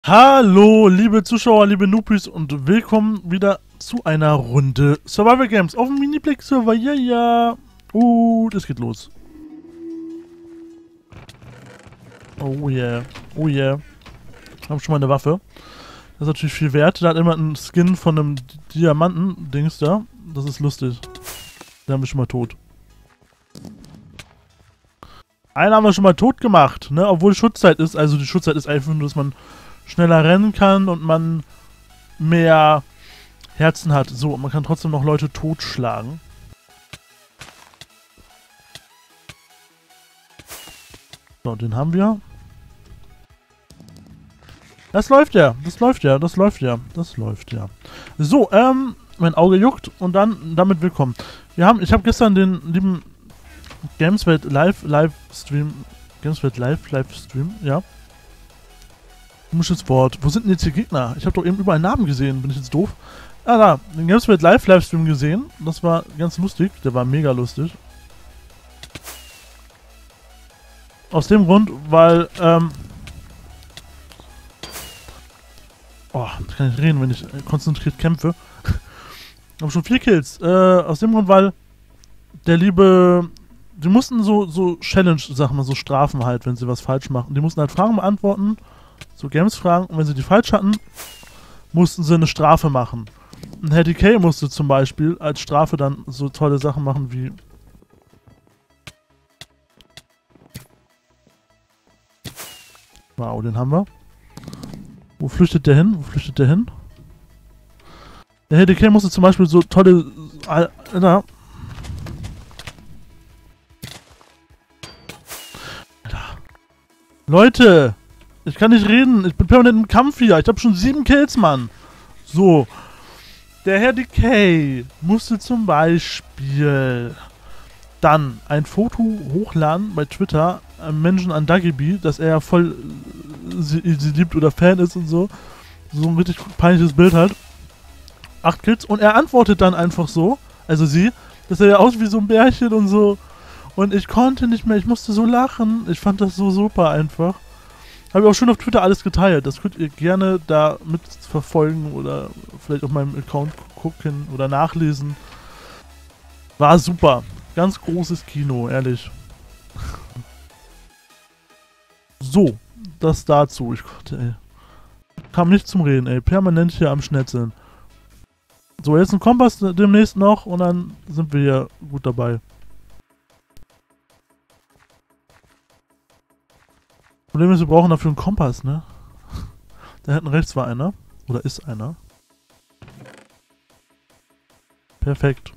Hallo, liebe Zuschauer, liebe Noobis und willkommen wieder zu einer Runde Survival Games auf dem Miniplex-Server. Ja, ja. Das geht los. Oh yeah. Oh yeah. Haben schon mal eine Waffe. Das ist natürlich viel wert. Da hat immer einen Skin von einem Diamanten-Dings da. Das ist lustig. Den haben wir schon mal tot. Einen haben wir schon mal tot gemacht, ne? Obwohl Schutzzeit ist. Also die Schutzzeit ist einfach nur, dass man schneller rennen kann und man mehr Herzen hat. So, man kann trotzdem noch Leute totschlagen. So, den haben wir. Das läuft ja, das läuft ja, das läuft ja, das läuft ja. So, mein Auge juckt und dann damit willkommen. Ich habe gestern den lieben Gameswelt Livestream, ja. Komisches Wort. Wo sind denn jetzt die Gegner? Ich habe doch eben überall Namen gesehen. Bin ich jetzt doof? Ah, da. Den Gameswelt Livestream gesehen. Das war ganz lustig. Der war mega lustig. Aus dem Grund, weil, oh, das kann ich reden, wenn ich konzentriert kämpfe. Ich habe schon 4 Kills. Aus dem Grund, weil der liebe... Die mussten so Challenge-Sachen, so Strafen halt, wenn sie was falsch machen. Die mussten halt Fragen beantworten. So Games-Fragen. Und wenn sie die falsch hatten, mussten sie eine Strafe machen. Und Herr DK musste zum Beispiel als Strafe dann so tolle Sachen machen wie... Wow, den haben wir. Wo flüchtet der hin? Wo flüchtet der hin? Der Herr DK musste zum Beispiel so tolle... Alter. Leute! Ich kann nicht reden. Ich bin permanent im Kampf hier. Ich habe schon 7 Kills, Mann. So. Der Herr Decay musste zum Beispiel dann ein Foto hochladen bei Twitter einem Menschen an Dagibi, dass er ja voll sie liebt oder Fan ist und so. So ein richtig peinliches Bild halt. 8 Kills. Und er antwortet dann einfach so, also sie, dass er ja aus wie so ein Bärchen und so. Und ich konnte nicht mehr. Ich musste so lachen. Ich fand das so super einfach. Habe ich auch schon auf Twitter alles geteilt. Das könnt ihr gerne da mitverfolgen oder vielleicht auf meinem Account gucken oder nachlesen. War super. Ganz großes Kino, ehrlich. So, das dazu. Ich konnte, ey. Kam nicht zum Reden, ey. Permanent hier am Schnetzeln. So, jetzt ein Kompass demnächst noch und dann sind wir hier gut dabei. Problem ist, wir brauchen dafür einen Kompass, ne? Da hinten rechts war einer. Oder ist einer. Perfekt.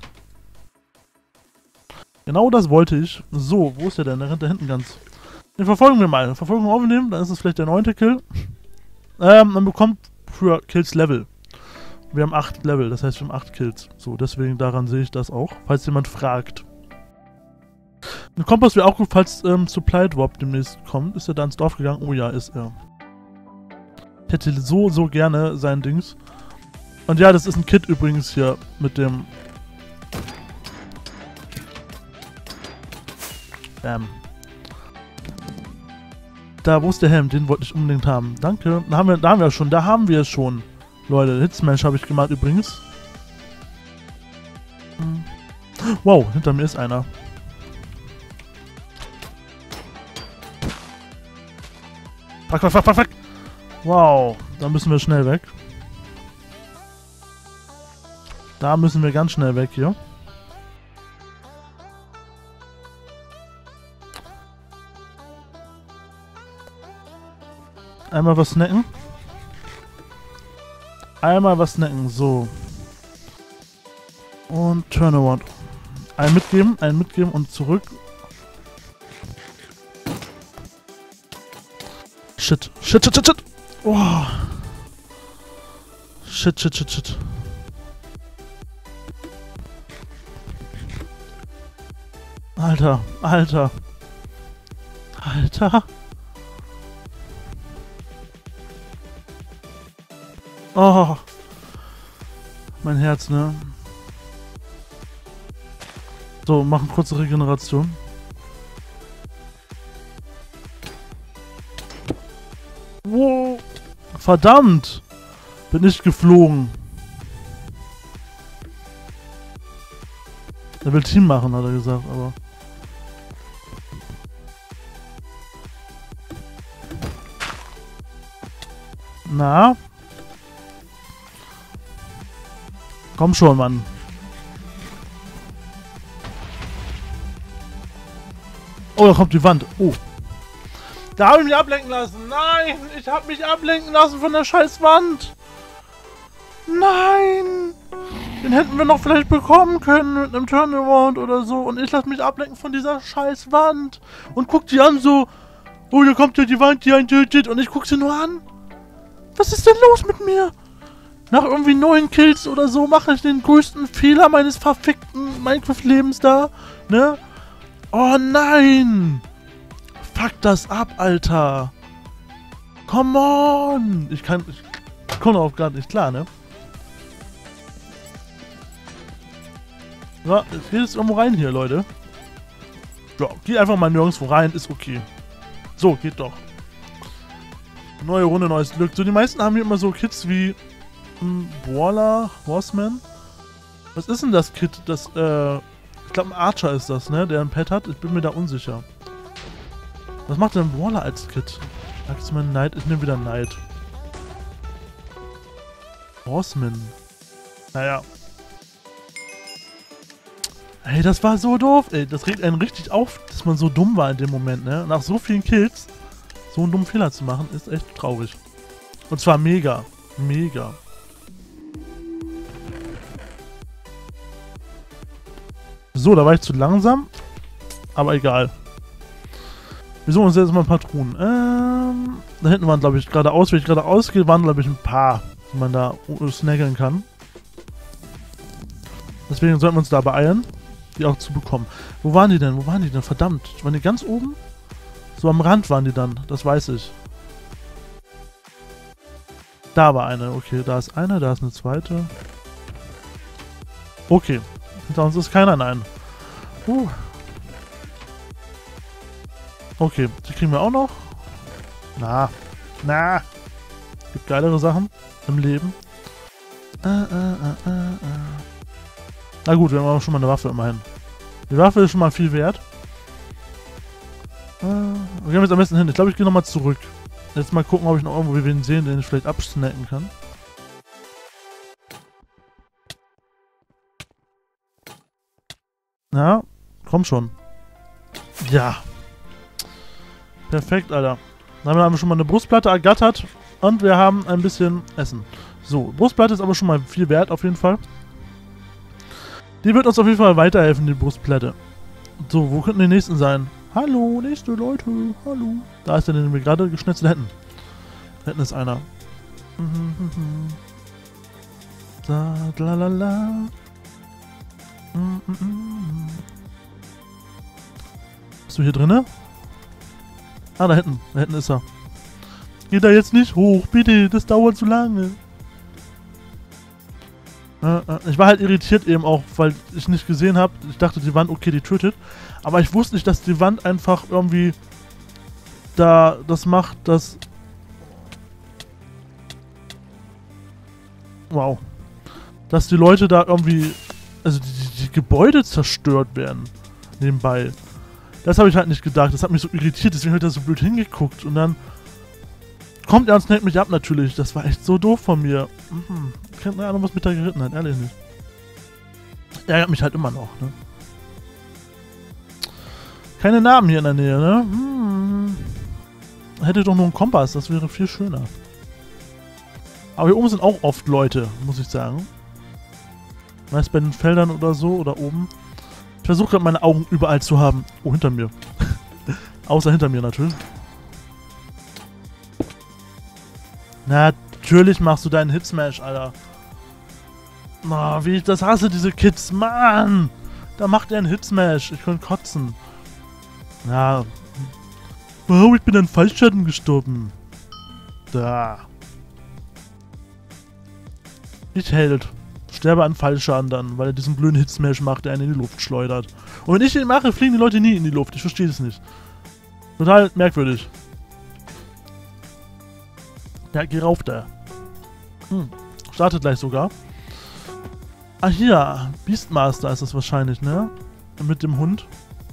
Genau das wollte ich. So, wo ist der denn? Der rennt da hinten ganz. Den verfolgen wir mal. Verfolgung aufnehmen, dann ist es vielleicht der 9. Kill. Man bekommt für Kills Level. Wir haben 8 Level, das heißt wir haben 8 Kills. So, deswegen daran sehe ich das auch. Falls jemand fragt. Ein Kompass wäre auch gut, falls Supply Drop demnächst kommt. Ist er da ins Dorf gegangen? Oh ja, ist er. Ich hätte so gerne sein Dings. Und ja, das ist ein Kit übrigens hier mit dem... Bam. Da, wo ist der Helm? Den wollte ich unbedingt haben. Danke. Da haben wir es schon. Leute, Hitzmensch habe ich gemacht übrigens. Wow, hinter mir ist einer. Fuck. Wow, da müssen wir schnell weg. Da müssen wir ganz schnell weg hier. Einmal was snacken. Einmal was snacken, so. Und Turnaround. Einen mitgeben und zurück. Shit. Oh. Shit. Alter. Oh. Mein Herz, ne? So, machen kurze Regeneration. Wow. Verdammt! Bin nicht geflogen. Er will Team machen, hat er gesagt, aber... Na? Komm schon, Mann. Oh, da kommt die Wand. Oh. Da habe ich mich ablenken lassen. Nein, ich habe mich ablenken lassen von der scheiß Wand. Nein. Den hätten wir noch vielleicht bekommen können mit einem Turnaround oder so. Und ich lasse mich ablenken von dieser scheiß Wand. Und guck die an so. Oh, da kommt ja die Wand, die einen tötet. Und ich guck sie nur an. Was ist denn los mit mir? Nach irgendwie 9 Kills oder so mache ich den größten Fehler meines verfickten Minecraft-Lebens da. Ne? Oh nein! Fuck das ab, Alter! Come on! Ich komme auch gerade nicht klar, ne? So, jetzt geht es irgendwo rein hier, Leute. Ja, geht einfach mal nirgendwo rein, ist okay. So, geht doch. Neue Runde, neues Glück. So, die meisten haben hier immer so Kits wie Brawler, Horseman. Was ist denn das Kit? Das, ich glaube, ein Archer ist das, ne? Der ein Pet hat. Ich bin mir da unsicher. Was macht denn ein Brawler als Kit? Axeman, Knight. Ich nehme wieder Knight. Horseman. Naja. Ey, das war so doof. Ey, das regt einen richtig auf, dass man so dumm war in dem Moment, ne? Nach so vielen Kills so einen dummen Fehler zu machen, ist echt traurig. Und zwar mega. Mega. So, da war ich zu langsam. Aber egal. Wir suchen uns jetzt mal ein paar Truhen. Da hinten waren, glaube ich, geradeaus. Wenn ich geradeaus gehe, waren, glaube ich, ein paar, die man da snaggeln kann. Deswegen sollten wir uns da beeilen, die auch zu bekommen. Wo waren die denn? Wo waren die denn? Verdammt. Waren die ganz oben? So am Rand waren die dann. Das weiß ich. Da war eine. Okay, da ist eine. Da ist eine zweite. Okay. Hinter uns ist keiner. Nein. Okay. Die kriegen wir auch noch. Na. Gibt geilere Sachen im Leben. Na gut, wir haben auch schon mal eine Waffe immerhin. Die Waffe ist schon mal viel wert. Wir gehen jetzt am besten hin. Ich glaube, ich gehe nochmal zurück. Jetzt mal gucken, ob ich noch irgendwo wen sehen, den ich vielleicht absnacken kann. Ja, komm schon. Ja. Perfekt, Alter. Dann haben wir schon mal eine Brustplatte ergattert und wir haben ein bisschen Essen. So, Brustplatte ist aber schon mal viel wert, auf jeden Fall. Die wird uns auf jeden Fall weiterhelfen, die Brustplatte. So, wo könnten die nächsten sein? Hallo, nächste Leute, hallo. Da ist der, den wir gerade geschnetzelt hätten. Da hinten ist einer. Da, lalala. Bist du hier drinne? Ah, da hinten ist er. Geht da jetzt nicht hoch, bitte, das dauert zu lange. Ich war halt irritiert eben auch, weil ich nicht gesehen habe. Ich dachte, die Wand, okay, die tötet. Aber ich wusste nicht, dass die Wand einfach irgendwie da das macht, dass... Wow. Dass die Leute da irgendwie... Also die Gebäude zerstört werden. Nebenbei. Das habe ich halt nicht gedacht. Das hat mich so irritiert, deswegen habe ich da so blöd hingeguckt. Und dann... Kommt er und snackt mich ab natürlich. Das war echt so doof von mir. Keine Ahnung, was mit da geritten hat. Ehrlich nicht. Ärgert mich halt immer noch, ne? Keine Namen hier in der Nähe, ne? Hätte doch nur einen Kompass. Das wäre viel schöner. Aber hier oben sind auch oft Leute, muss ich sagen. Meist bei den Feldern oder so oder oben. Ich versuche gerade meine Augen überall zu haben. Oh, hinter mir. Außer hinter mir natürlich. Natürlich machst du deinen Hitsmash, Alter. Oh, wie ich das hasse, diese Kids. Mann! Da macht er einen Hitsmash. Ich kann kotzen. Ja. Oh, ich bin an Fallschaden gestorben. Da. Ich Held. Sterbe an Fallschaden dann, weil er diesen blöden Hitsmash macht, der einen in die Luft schleudert. Und wenn ich den mache, fliegen die Leute nie in die Luft. Ich verstehe das nicht. Total merkwürdig. Ja, geh rauf da. Startet gleich sogar. Ah, hier. Beastmaster ist das wahrscheinlich, ne? Mit dem Hund.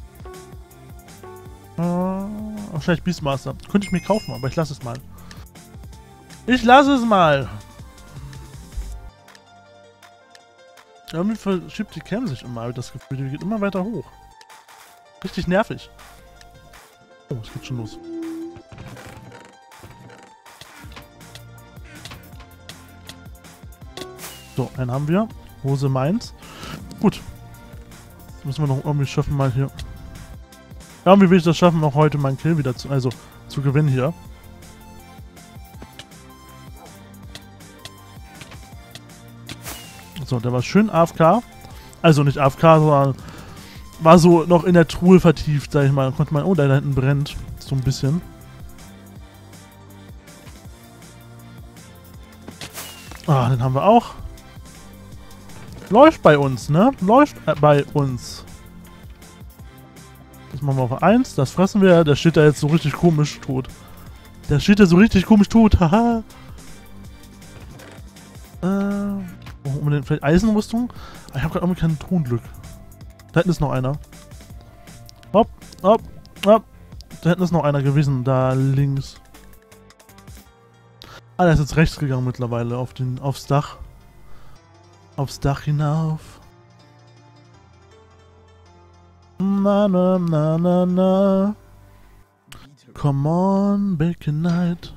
Wahrscheinlich Beastmaster. Könnte ich mir kaufen, aber ich lasse es mal. Ich lasse es mal. Irgendwie verschiebt die Cam sich immer, habe ich das Gefühl. Die geht immer weiter hoch. Richtig nervig. Oh, es geht schon los. So, einen haben wir. Hose meins. Gut. Jetzt müssen wir noch irgendwie schaffen, mal hier. Irgendwie will ich das schaffen, auch heute meinen Kill wieder zu gewinnen hier. So, der war schön AFK. Also nicht AFK, sondern war so noch in der Truhe vertieft, sag ich mal. Da konnte man, oh, da hinten brennt. So ein bisschen. Ah, den haben wir auch. Läuft bei uns, ne? Läuft bei uns. Das machen wir auf 1. Das fressen wir. Der steht da jetzt so richtig komisch tot. Der steht da so richtig komisch tot. Haha. Unbedingt vielleicht Eisenrüstung. Ich habe gerade irgendwie kein Tonglück. Da hinten ist noch einer. Hopp, hopp, hopp. Da hinten ist noch einer gewesen. Da links. Ah, der ist jetzt rechts gegangen mittlerweile. Aufs Dach. Aufs Dach hinauf. Na, na, na, na, na. Come on, back in night.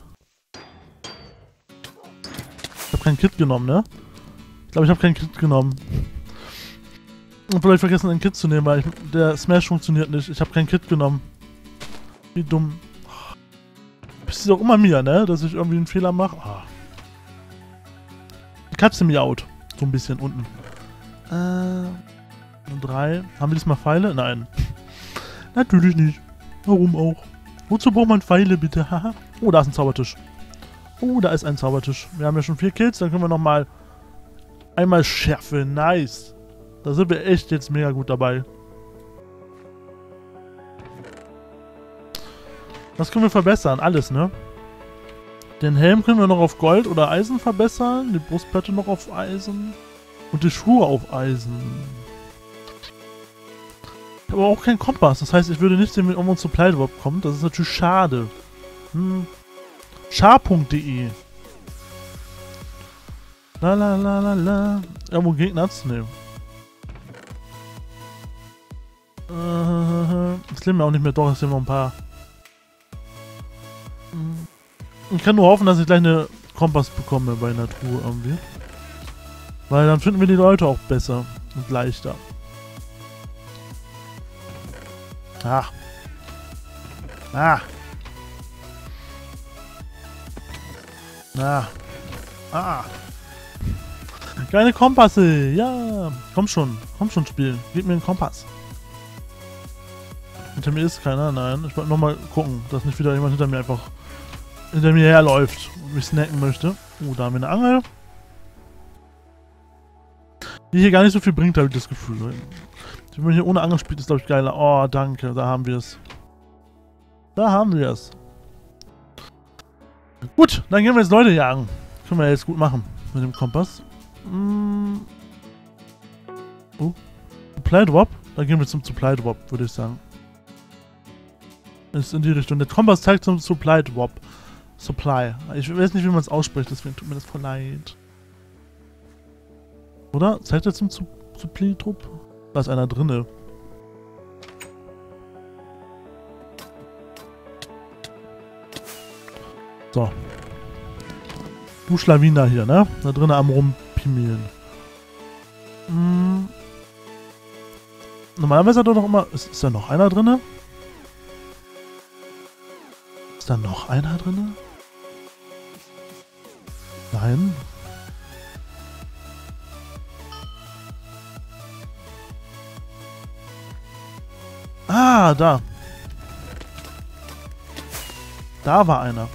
Ich hab kein Kit genommen, ne? Ich glaube, ich habe kein Kit genommen. Und vielleicht vergessen, ein Kit zu nehmen, weil der Smash funktioniert nicht. Ich habe kein Kit genommen. Wie dumm. Bist du doch immer mir, ne? Dass ich irgendwie einen Fehler mache. Ah. Die Katze miaut. So ein bisschen unten. 3. Haben wir diesmal Pfeile? Nein. Natürlich nicht. Warum auch? Wozu braucht man Pfeile, bitte? Haha. Oh, da ist ein Zaubertisch. Oh, da ist ein Zaubertisch. Wir haben ja schon 4 Kills, dann können wir nochmal einmal schärfen. Nice. Da sind wir echt jetzt mega gut dabei. Was können wir verbessern? Alles, ne? Den Helm können wir noch auf Gold oder Eisen verbessern. Die Brustplatte noch auf Eisen. Und die Schuhe auf Eisen. Ich habe aber auch keinen Kompass. Das heißt, ich würde nicht sehen, wenn irgendwo ein Supply Drop kommt. Das ist natürlich schade. Char.de. La la la la la. Irgendwo Gegner's? Ne. Es leben ja auch nicht mehr. Doch, es leben noch ein paar. Ich kann nur hoffen, dass ich gleich eine Kompass bekomme bei einer Truhe irgendwie. Weil dann finden wir die Leute auch besser und leichter. Ah. Ah. Ah. Ah. Keine Kompasse. Ja. Komm schon, Spiel. Gib mir einen Kompass. Hinter mir ist keiner, nein. Ich wollte nochmal gucken, dass nicht wieder jemand hinter mir herläuft und mich snacken möchte. Da haben wir eine Angel. Die hier gar nicht so viel bringt, habe ich das Gefühl. Wenn man hier ohne Angel spielt, ist glaube ich geiler. Oh, danke, da haben wir es. Da haben wir es. Gut, dann gehen wir jetzt Leute jagen. Können wir jetzt gut machen mit dem Kompass. Supply Drop? Dann gehen wir zum Supply Drop, würde ich sagen. Ist in die Richtung. Der Kompass zeigt zum Supply Drop. Supply. Ich weiß nicht, wie man es ausspricht, deswegen tut mir das voll leid. Oder? Zeigt er zum Supply Drop? Da ist einer drinne. So. Du Schlawiner hier, ne? Da drinnen am Rumpimieren. Normalerweise hat er doch immer... Ist da noch einer drinne? Ist da noch einer drinne? Nein. Ah, da. Da war einer.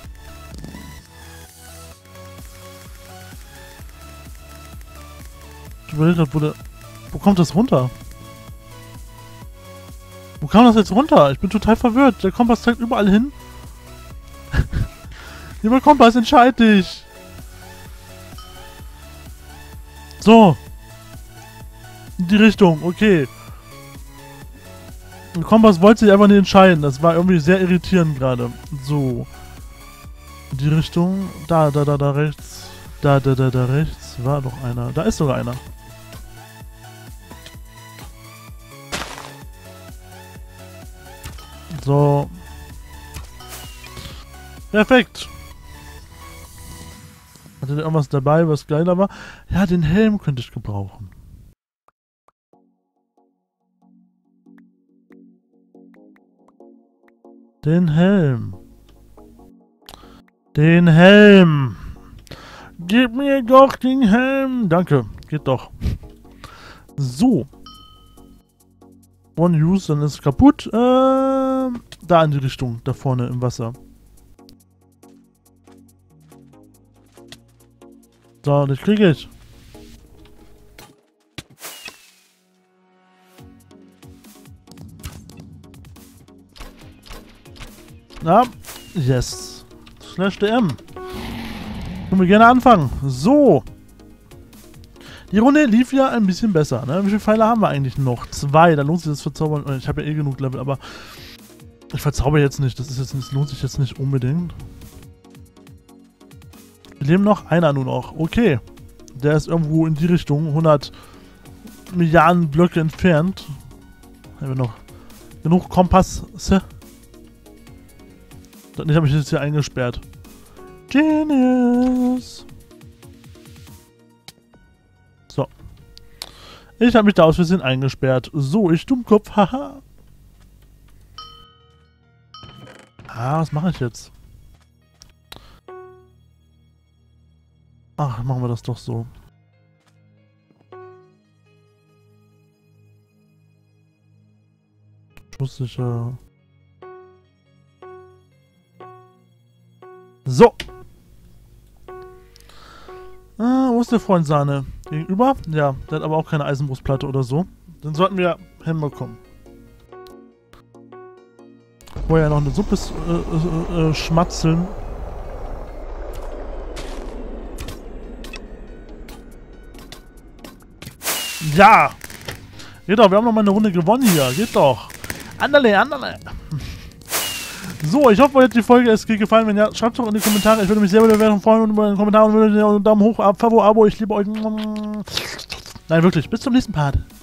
Ich überlege gerade, wo kommt das runter? Wo kam das jetzt runter? Ich bin total verwirrt. Der Kompass zeigt überall hin. Lieber Kompass, entscheid dich. So. In die Richtung, okay. Der Kompass wollte sich einfach nicht entscheiden. Das war irgendwie sehr irritierend gerade. So. In die Richtung. Da rechts. Da rechts. War doch einer. Da ist sogar einer. So. Perfekt. Hatte der irgendwas dabei, was geiler war? Ja, den Helm könnte ich gebrauchen. Den Helm. Den Helm. Gib mir doch den Helm. Danke. Geht doch. So. One Use, dann ist es kaputt. Da in die Richtung. Da vorne im Wasser. So, das kriege ich. Na, yes. Slash DM. Können wir gerne anfangen. So. Die Runde lief ja ein bisschen besser, ne? Wie viele Pfeile haben wir eigentlich noch? 2. Da lohnt sich das Verzaubern. Ich habe ja eh genug Level, aber ich verzauber jetzt nicht. Das lohnt sich jetzt nicht unbedingt. Wir leben noch. Einer nur noch. Okay. Der ist irgendwo in die Richtung. 100 Milliarden Blöcke entfernt. Haben wir noch genug Kompasse? Ich habe mich jetzt hier eingesperrt. Genius. So. Ich habe mich da aus Versehen eingesperrt. So, ich Dummkopf. Haha. Was mache ich jetzt? Ach, machen wir das doch so. Schusssicher. So. Wo ist der Freund Sahne? Gegenüber? Ja, der hat aber auch keine Eisenbrustplatte oder so. Den sollten wir hinbekommen. Vorher noch eine Suppe schmatzeln. Ja! Geht doch, wir haben noch mal eine Runde gewonnen hier. Geht doch. Anderle, anderle. So, ich hoffe, euch hat die Folge gefallen. Wenn ja, schreibt es doch in die Kommentare. Ich würde mich sehr über Bewertung freuen und über den Kommentar und würde einen Daumen hoch, Abo. Ich liebe euch. Nein, wirklich. Bis zum nächsten Part.